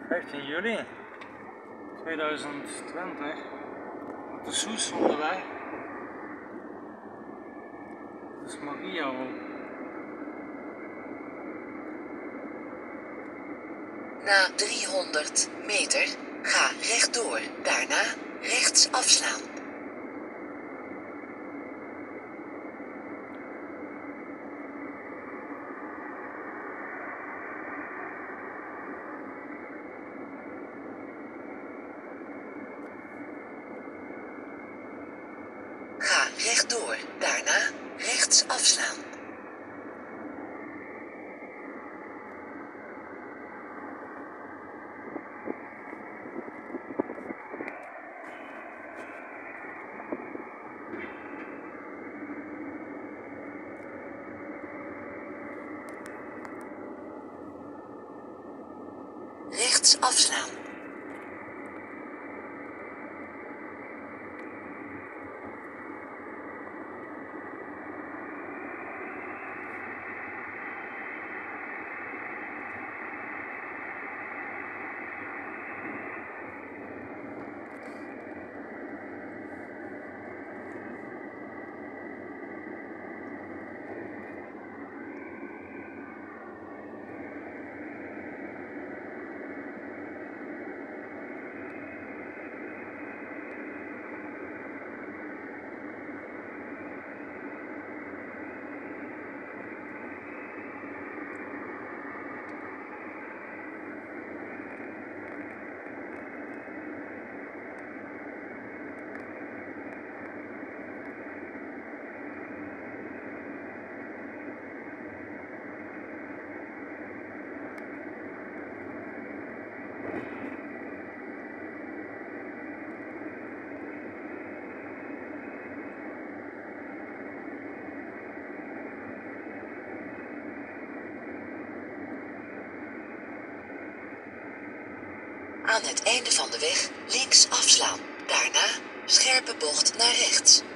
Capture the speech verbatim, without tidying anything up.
vijftien juli tweeduizend twintig. De Soes onderweg. Het is Maria ook. Na driehonderd meter, ga rechtdoor. Daarna rechts afslaan. Ga rechtdoor. Daarna rechts afslaan. Rechts afslaan. Aan het einde van de weg links afslaan. Daarna scherpe bocht naar rechts.